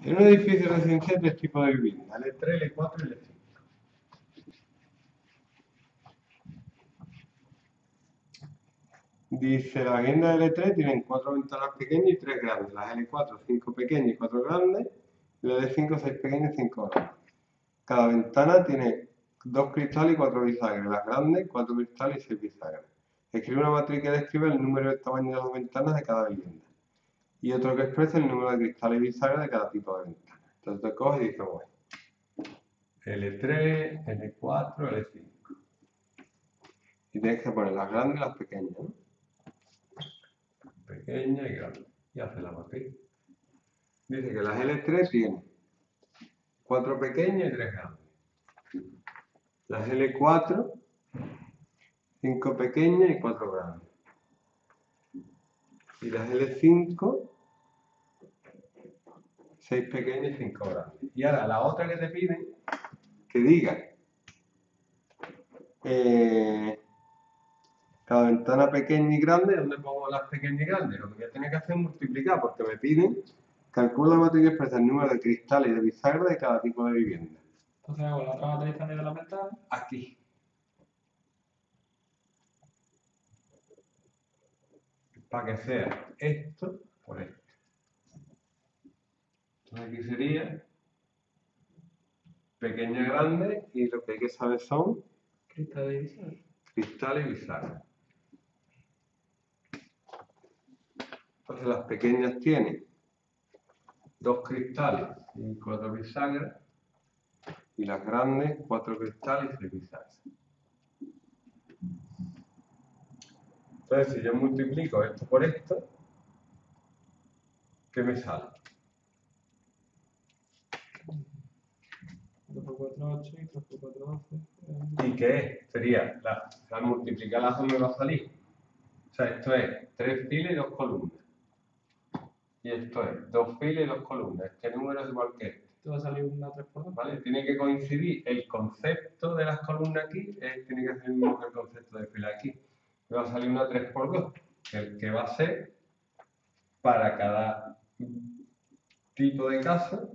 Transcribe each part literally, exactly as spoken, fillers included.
En un edificio residencial de tipo de vivienda, L tres, L cuatro y L cinco. Dice, la vivienda de L tres tienen cuatro ventanas pequeñas y tres grandes. Las L cuatro, cinco pequeñas y cuatro grandes. Y la L cinco, seis pequeñas y cinco grandes. Cada ventana tiene dos cristales y cuatro bisagras. Las grandes, cuatro cristales y seis bisagras. Escribe una matriz que describe el número y el tamaño de las ventanas de cada vivienda. Y otro que expresa el número de cristales y bisagras de cada tipo de ventana. Entonces te coges y dices, bueno, L tres, L cuatro, L cinco. Y tienes que poner las grandes y las pequeñas, ¿no? Pequeña y grande. Y hace la matriz. Dice que las L tres tienen cuatro pequeñas y tres grandes. Las L cuatro, cinco pequeñas y cuatro grandes. Y las L cinco, seis pequeñas y cinco grandes. Y ahora la otra que te piden, que diga eh, cada ventana pequeña y grande, ¿dónde pongo las pequeñas y grandes? Lo que voy a tener que hacer es multiplicar, porque me piden calcula la matriz que expresa el número de cristales y de bisagras de cada tipo de vivienda. Entonces hago la otra matriz también de la ventana. Aquí. Para que sea esto por esto. Entonces aquí sería pequeña y grande, y lo que hay que saber son Cristales y bisagras. cristales y bisagras. Entonces las pequeñas tienen dos cristales y cuatro bisagras, y las grandes cuatro cristales y seis bisagras. Entonces si yo multiplico esto por esto, ¿qué me sale? dos por cuatro, ocho y tres por cuatro, doce. ¿Y qué es? Sería, la, al multiplicar las dos me va a salir. O sea, esto es tres filas y dos columnas. Y esto es dos filas y dos columnas. Este número es igual que este. Esto va a salir una tres por dos. ¿Vale? Tiene que coincidir el concepto de las columnas aquí, eh, tiene que ser el mismo que el concepto de fila aquí. Me va a salir una tres por dos, el que va a ser para cada tipo de casa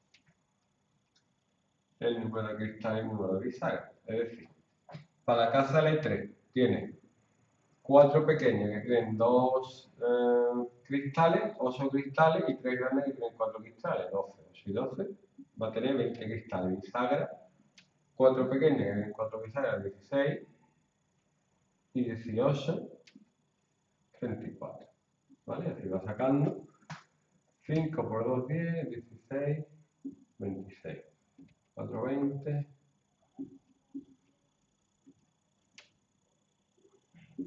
el número de cristal y el número de bisagra. Es decir, para la casa L tres tiene cuatro pequeñas que tienen dos eh, cristales, ocho cristales, y tres grandes que tienen cuatro cristales, doce, ocho y doce. Va a tener veinte cristales bisagra, cuatro pequeñas que tienen cuatro bisagras, dieciséis, y dieciocho, treinta y cuatro. ¿Vale? Así va sacando. cinco por dos, diez, dieciséis, veintiséis. cuatro, veinte.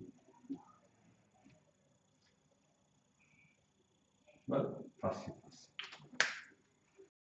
¿Vale? Fácil, fácil.